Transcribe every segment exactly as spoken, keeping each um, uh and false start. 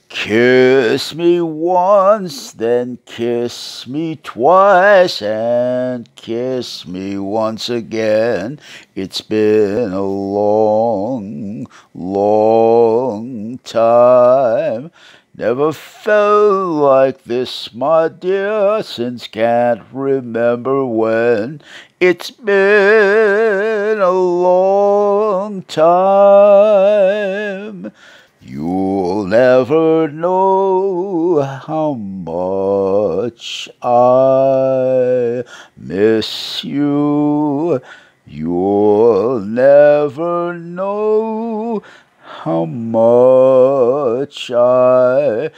Kiss me once, then kiss me twice, and kiss me once again. It's been a long, long time. Never felt like this, my dear, since can't remember when. It's been a long time. You'll never know how much I miss you. You'll never know how much I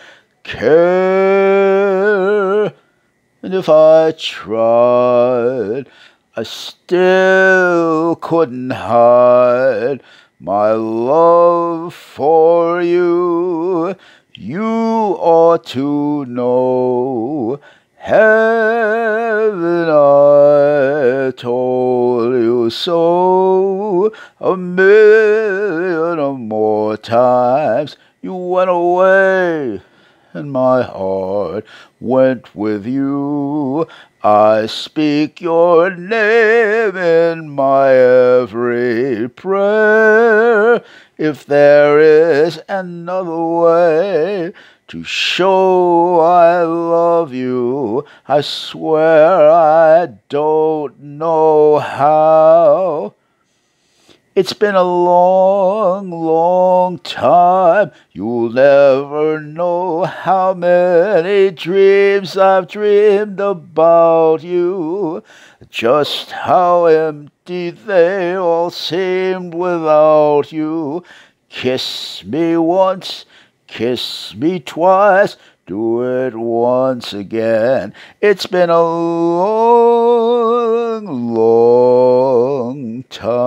care. And if I tried, I still couldn't hide my love for you. You ought to know, haven't I told you so a million or more times? You went away and my heart went with you. I speak your name in my every prayer. If there is another way to show I love you, I swear I don't know how. It's been a long, long time. You'll never know how many dreams I've dreamed about you. Just how empty they all seemed without you. Kiss me once, kiss me twice, do it once again. It's been a long, long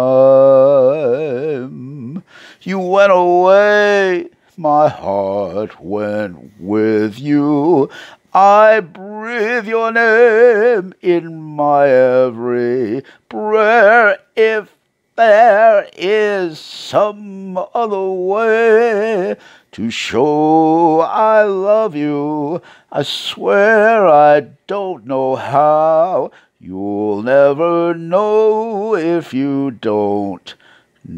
time. You went away, my heart went with you. I breathe your name in my every prayer. If there is some other way to show I love you, I swear I don't know how. You'll never know if you don't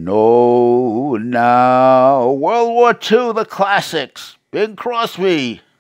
know now. World War Two, the classics. Bing Crosby.